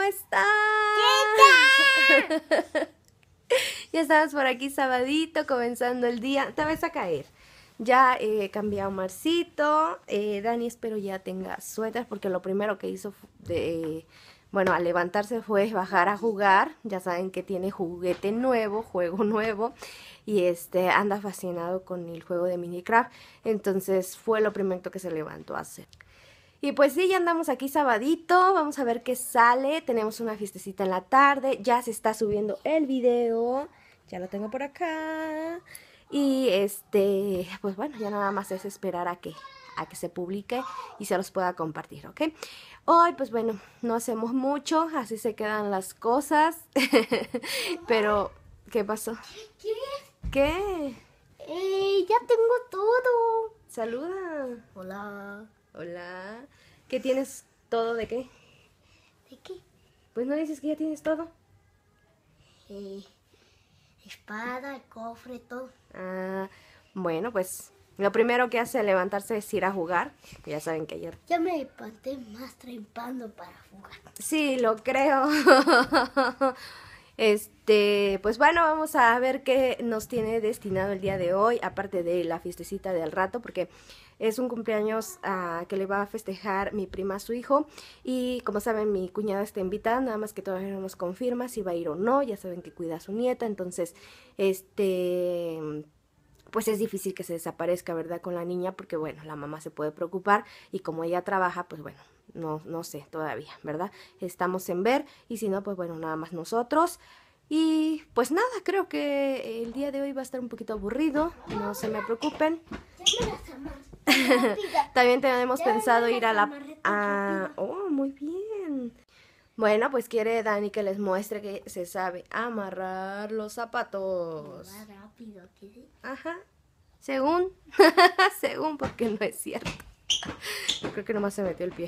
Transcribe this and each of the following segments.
están? Ya estamos por aquí sabadito, comenzando el día. Te vas a caer. Ya cambié a Omarcito. Dani espero ya tenga suéter porque lo primero que hizo al levantarse fue bajar a jugar. Ya saben que tiene juguete nuevo, juego nuevo. Y anda fascinado con el juego de Minecraft. Entonces fue lo primero que se levantó a hacer. Y pues sí, ya andamos aquí sabadito, vamos a ver qué sale, tenemos una fiestecita en la tarde, ya se está subiendo el video, ya lo tengo por acá. Y pues bueno, ya nada más es esperar a que se publique y se los pueda compartir, ¿ok? Hoy pues bueno, no hacemos mucho, así se quedan las cosas, pero ¿qué pasó? ¿Qué? Ya tengo todo. Saluda. Hola. Hola. ¿Qué tienes todo de qué? ¿De qué? Pues no dices que ya tienes todo. Espada, el cofre, todo. Ah, bueno, pues lo primero que hace al levantarse es ir a jugar. Ya saben que ayer... Ya me levanté más trempando para jugar. Sí, lo creo. Pues bueno, vamos a ver qué nos tiene destinado el día de hoy, aparte de la fiestecita del rato, porque es un cumpleaños que le va a festejar mi prima a su hijo, y como saben mi cuñada está invitada, nada más que todavía no nos confirma si va a ir o no, ya saben que cuida a su nieta, entonces pues es difícil que se desaparezca, ¿verdad? Con la niña, porque bueno, la mamá se puede preocupar, y como ella trabaja, pues bueno, no sé todavía, ¿verdad? Estamos en ver, y si no, pues bueno, nada más nosotros. Y pues nada, creo que el día de hoy va a estar un poquito aburrido, no se me preocupen. También tenemos pensado ir a la... Oh, muy bien. Bueno, pues quiere Dani que les muestre que se sabe amarrar los zapatos. Más rápido, ¿qué? Ajá. Según, según, porque no es cierto. Yo creo que nomás se metió el pie.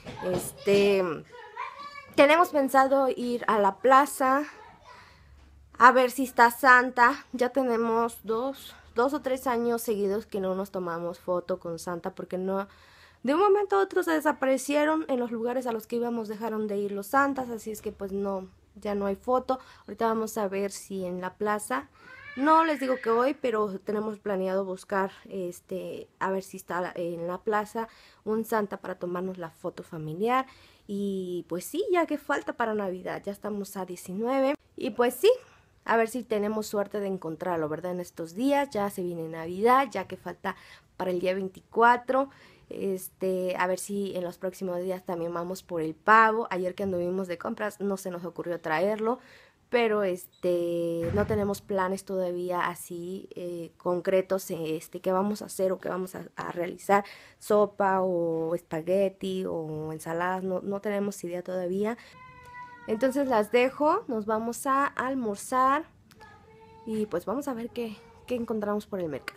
Tenemos pensado ir a la plaza a ver si está Santa. Ya tenemos dos o tres años seguidos que no nos tomamos foto con Santa porque no, de un momento a otro se desaparecieron en los lugares a los que íbamos, dejaron de ir los santas, así es que pues no, ya no hay foto. Ahorita vamos a ver si en la plaza, no les digo que hoy, pero tenemos planeado buscar a ver si está en la plaza un Santa para tomarnos la foto familiar. Y pues sí, ya que falta para Navidad, ya estamos a 19 y pues sí, a ver si tenemos suerte de encontrarlo, ¿verdad? En estos días, ya se viene Navidad, ya que falta para el día 24. A ver si en los próximos días también vamos por el pavo. Ayer que anduvimos de compras no se nos ocurrió traerlo, pero no tenemos planes todavía así concretos, qué vamos a hacer o qué vamos a realizar, sopa o espagueti o ensaladas, no tenemos idea todavía. Entonces las dejo, nos vamos a almorzar y pues vamos a ver qué encontramos por el mercado.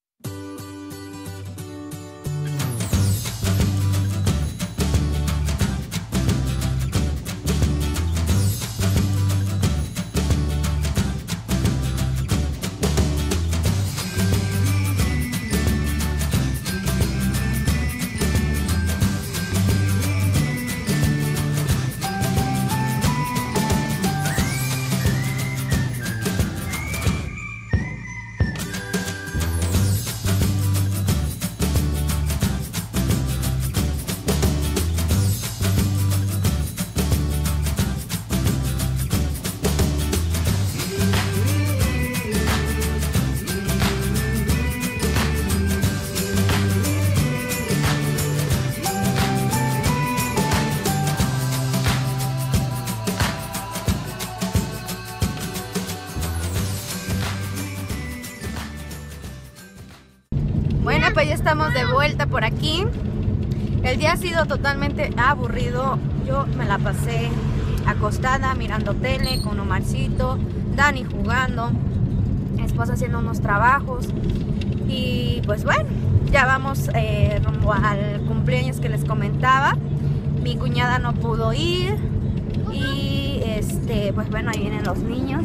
Bueno, pues ya estamos de vuelta por aquí. El día ha sido totalmente aburrido. Yo me la pasé acostada mirando tele con Omarcito, Dani jugando, mi esposa haciendo unos trabajos. Y pues bueno, ya vamos rumbo al cumpleaños que les comentaba. Mi cuñada no pudo ir y pues bueno, ahí vienen los niños.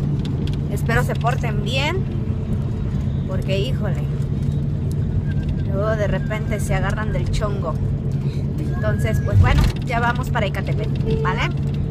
Espero se porten bien, porque híjole, luego de repente se agarran del chongo. Entonces, pues bueno, ya vamos para Ecatepec, ¿vale?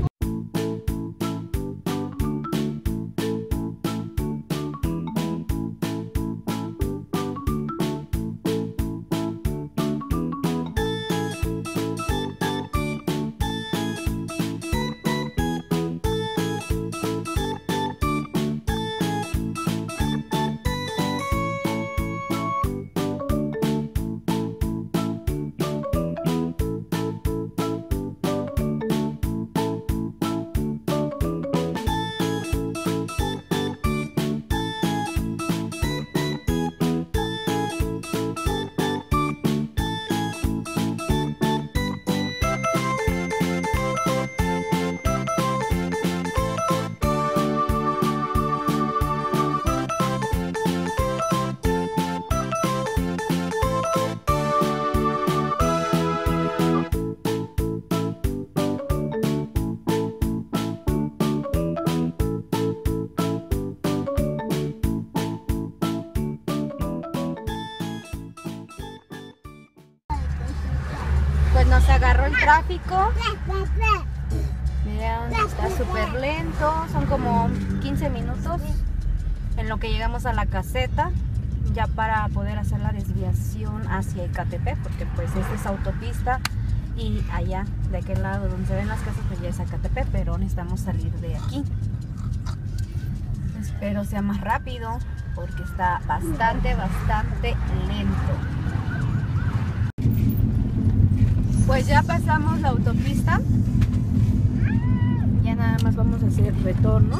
Pues nos agarró el tráfico. Miren, está súper lento. Son como 15 minutos en lo que llegamos a la caseta, ya para poder hacer la desviación hacia Ecatepec, porque pues esta es autopista y allá, de aquel lado donde se ven las casas, pues ya es Ecatepec, pero necesitamos salir de aquí. Espero sea más rápido porque está bastante lento. Pues ya pasamos la autopista, ya nada más vamos a hacer retorno.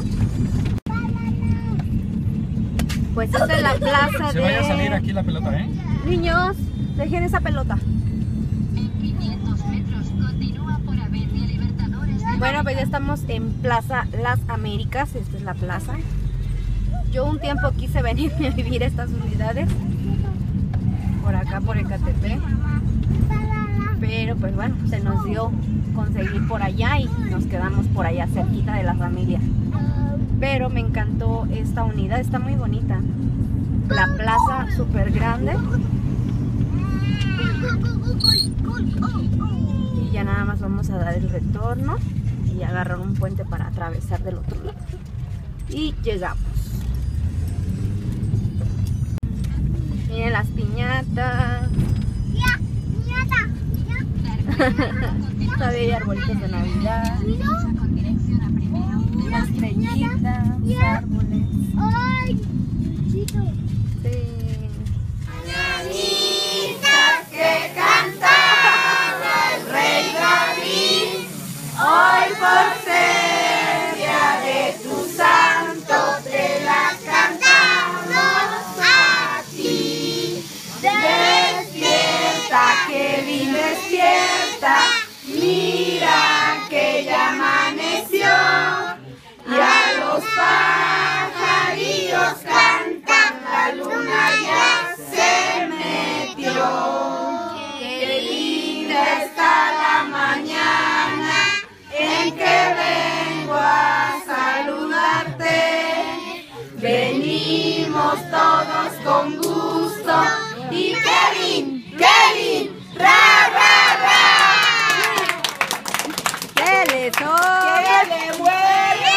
Pues esta es la plaza Se vaya a salir aquí la pelota, ¿eh? Niños, dejen esa pelota. En 500 metros continúa por Avenida Libertadores. Bueno, pues ya estamos en Plaza Las Américas, esta es la plaza. Yo un tiempo quise venirme a vivir a estas unidades, por acá por Ecatepec. Pero pues bueno, se nos dio conseguir por allá y nos quedamos por allá cerquita de la familia. Pero me encantó esta unidad, está muy bonita. La plaza súper grande. Y ya nada más vamos a dar el retorno y agarrar un puente para atravesar del otro lado. Y llegamos. Miren las piñatas. Todavía hay arbolitos de Navidad, estrellitas, árboles. Sí. Mañanitas que cantaba el rey David, hoy por ser día de tu santo te las cantamos a ti. Despierta, que bien despierta, mira que ya amaneció y a los pajarillos cantan, la luna ya se metió. Qué linda está la mañana en que vengo a saludarte. Venimos todos con gusto y Kevin, ra, ra, ra. ¿Qué le soy? ¿Qué le mueve?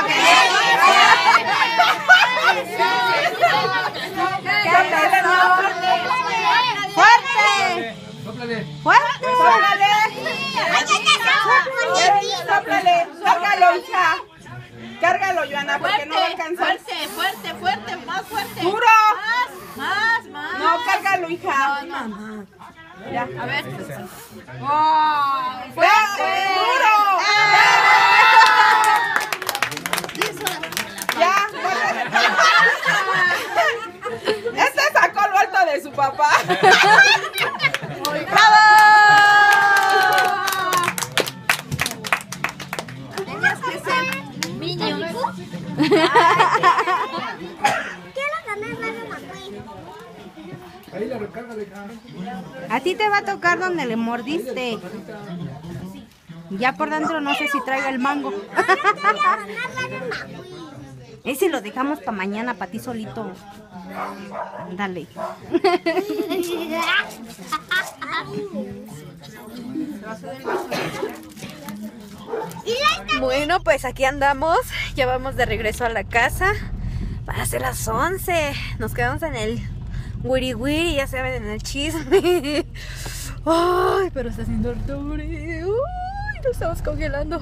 ¿Qué pasó? ¡Fuerte! ¡Fuerte! ¡Sóplale! ¡Cárgalo, hija! Cárgalo, Joana, porque no va a alcanzar. Fuerte, más fuerte. ¡Duro! Más. No, cárgalo, hija. No. Ya. A ver. ¡Fuerte! ¡Duro! Ya. Este sacó lo alto de su papá. ¡Bravo! Tenías que ser Minion. A ti te va a tocar donde le mordiste. Ya por dentro no sé si traigo el mango. Ese lo dejamos para mañana, para ti solito. Dale. Bueno, pues aquí andamos. Ya vamos de regreso a la casa. Van a ser las 11. Nos quedamos en el wiri wiri, ya saben, en el chisme. Ay, pero está haciendo harto frío. Uy, nos estamos congelando.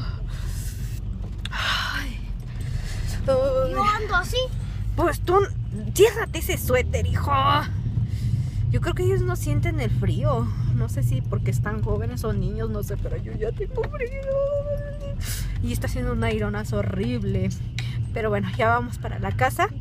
Ay. Yo ando así. Pues tú, ciérrate ese suéter, hijo. Yo creo que ellos no sienten el frío. No sé si porque están jóvenes o niños, no sé, pero yo ya tengo frío. Y está haciendo un aironazo horrible. Pero bueno, ya vamos para la casa.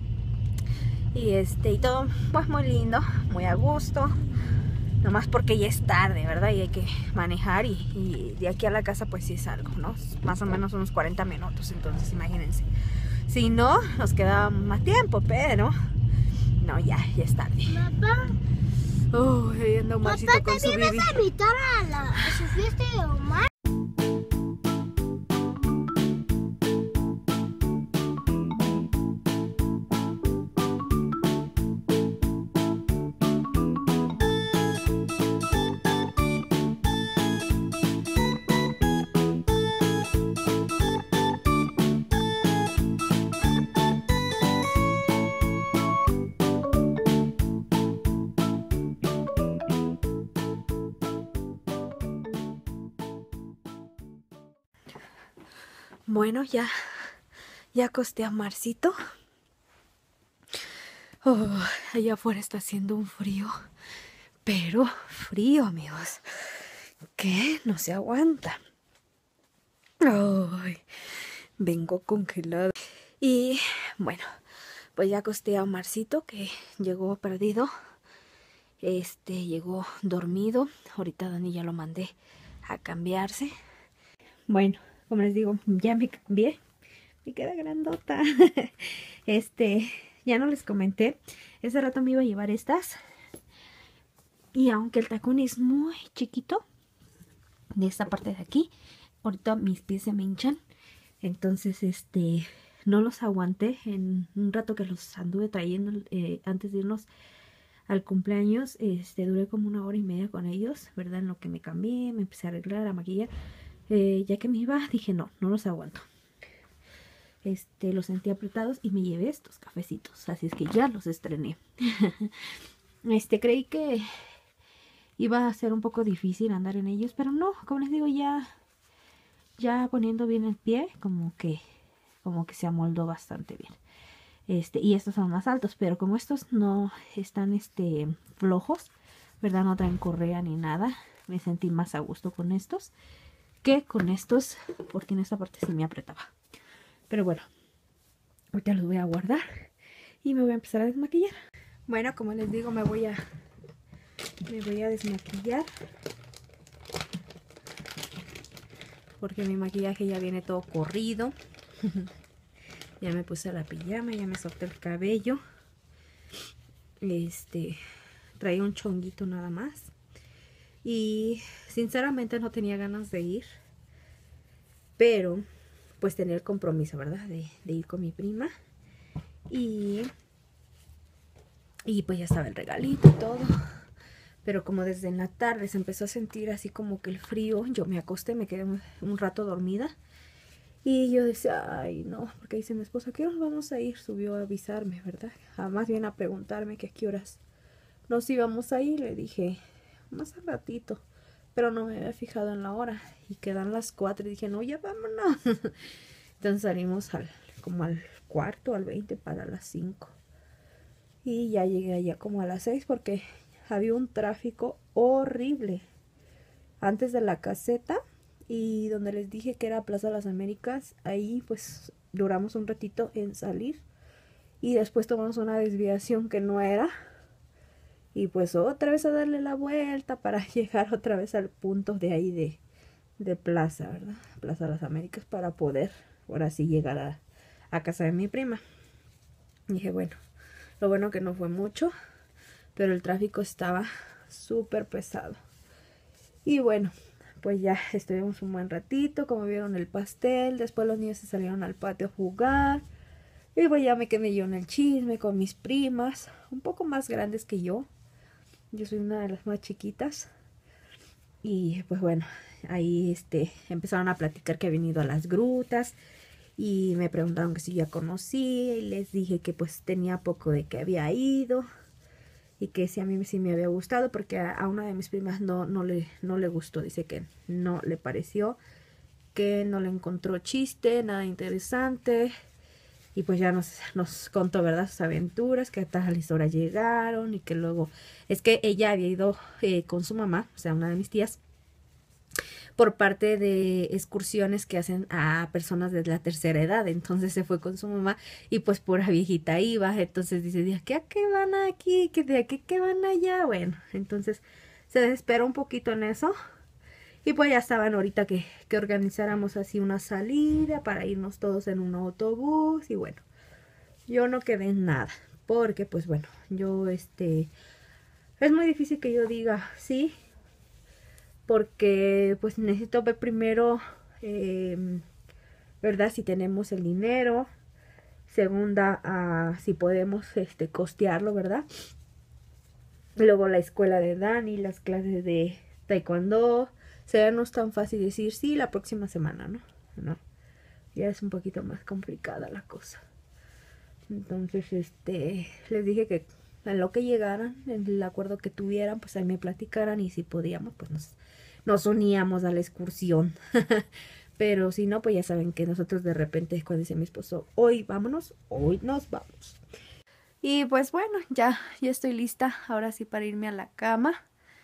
Y todo pues muy lindo, muy a gusto. Nomás porque ya es tarde, ¿verdad? Y hay que manejar y de aquí a la casa pues sí es algo, ¿no? Más o menos unos 40 minutos, entonces imagínense. Si no, nos queda más tiempo, pero no, ya es tarde. Papá, Uy, ahí anda Omarcito papá, con ¿te su vienes bibi. a invitar a su fiesta de Omar? Bueno, ya acosté a Marcito. Oh, allá afuera está haciendo un frío, pero frío, amigos, que no se aguanta. Ay, vengo congelada. Y bueno, pues ya acosté a Marcito, que llegó perdido. Llegó dormido. Ahorita Dani ya lo mandé a cambiarse. Bueno, como les digo, ya me cambié. Me queda grandota. Ya no les comenté. Ese rato me iba a llevar estas. Y aunque el tacón es muy chiquito, de esta parte de aquí, ahorita mis pies se me hinchan. Entonces, no los aguanté. En un rato que los anduve trayendo antes de irnos al cumpleaños, duré como 1 hora y media con ellos, ¿verdad? En lo que me cambié, me empecé a arreglar, a maquillar. Ya que me iba, dije no los aguanto. Los sentí apretados y me llevé estos cafecitos, así es que ya los estrené. Creí que iba a ser un poco difícil andar en ellos, pero no, como les digo, ya poniendo bien el pie, como que se amoldó bastante bien. Y estos son más altos, pero como estos no están flojos, ¿verdad? No traen correa ni nada, me sentí más a gusto con estos que con estos, porque en esta parte sí me apretaba. Pero bueno, ahorita los voy a guardar y me voy a empezar a desmaquillar. Bueno, como les digo, me voy a desmaquillar, porque mi maquillaje ya viene todo corrido. Ya me puse la pijama, ya me solté el cabello. Traía un chonguito nada más. Y sinceramente no tenía ganas de ir, pero pues tenía el compromiso, ¿verdad? De ir con mi prima. Y pues ya estaba el regalito y todo. Pero como desde en la tarde se empezó a sentir así como que el frío, yo me acosté, me quedé un rato dormida. Y yo decía, ay no, porque dice mi esposa, ¿a qué horas vamos a ir? Subió a avisarme, ¿verdad? Más bien a preguntarme que a qué horas nos íbamos a ir. Le dije, más al ratito, pero no me había fijado en la hora y quedan las 4 y dije, no, ya vámonos. Entonces salimos como al cuarto, al 20 para las 5 y ya llegué allá como a las 6 porque había un tráfico horrible antes de la caseta y donde les dije que era Plaza Las Américas. Ahí pues duramos un ratito en salir y después tomamos una desviación que no era. Y pues otra vez a darle la vuelta para llegar otra vez al punto de ahí de Plaza, ¿verdad? Plaza Las Américas, para poder ahora sí llegar a casa de mi prima. Y dije, bueno, lo bueno que no fue mucho, pero el tráfico estaba súper pesado. Y bueno, pues ya estuvimos un buen ratito, como vieron el pastel. Después los niños se salieron al patio a jugar. Y pues ya me quedé yo en el chisme con mis primas, un poco más grandes que yo. Yo soy una de las más chiquitas. Y pues bueno, ahí empezaron a platicar que habían ido a las grutas. Y me preguntaron que si ya conocía. Y les dije que pues tenía poco de que había ido. Y que si a mí sí me había gustado. Porque a una de mis primas no le gustó. Dice que no le pareció. Que no le encontró chiste, nada interesante. Y pues ya nos contó, ¿verdad? Sus aventuras, que a tales horas llegaron y que luego... Es que ella había ido con su mamá, o sea, una de mis tías, por parte de excursiones que hacen a personas de la tercera edad. Entonces se fue con su mamá y pues pura viejita iba. Entonces dice, ¿de aquí a qué van aquí? ¿Que de aquí qué van allá? Bueno, entonces se desesperó un poquito en eso. Y pues ya estaban ahorita que organizáramos así una salida para irnos todos en un autobús. Y bueno, yo no quedé en nada. Porque pues bueno, yo es muy difícil que yo diga sí. Porque pues necesito ver primero, ¿verdad? Si tenemos el dinero. Segunda, si podemos costearlo, ¿verdad? Luego la escuela de Dani, las clases de taekwondo. O sea, no es tan fácil decir sí la próxima semana, ¿no? No. Ya es un poquito más complicada la cosa. Entonces, les dije que en lo que llegaran, en el acuerdo que tuvieran, pues ahí me platicaran y si podíamos, pues nos uníamos a la excursión. Pero si no, pues ya saben que nosotros de repente, cuando dice mi esposo, hoy vámonos, hoy nos vamos. Y pues bueno, ya estoy lista ahora sí para irme a la cama.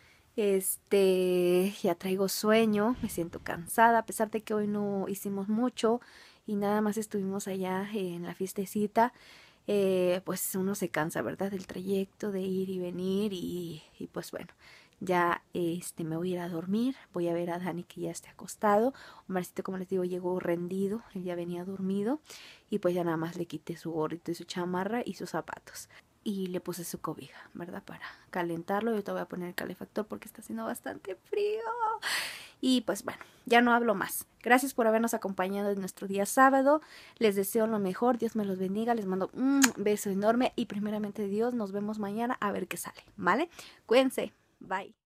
Ya traigo sueño, me siento cansada, a pesar de que hoy no hicimos mucho y nada más estuvimos allá en la fiestecita. Pues uno se cansa, ¿verdad? Del trayecto, de ir y venir y pues bueno, ya me voy a ir a dormir. Voy a ver a Dani que ya esté acostado. Omarcito, como les digo, llegó rendido, él ya venía dormido y pues ya nada más le quité su gorrito y su chamarra y sus zapatos. Y le puse su cobija, ¿verdad? Para calentarlo. Yo te voy a poner el calefactor porque está haciendo bastante frío. Y pues bueno, ya no hablo más. Gracias por habernos acompañado en nuestro día sábado. Les deseo lo mejor. Dios me los bendiga. Les mando un beso enorme. Y primeramente Dios, nos vemos mañana a ver qué sale, ¿vale? Cuídense. Bye.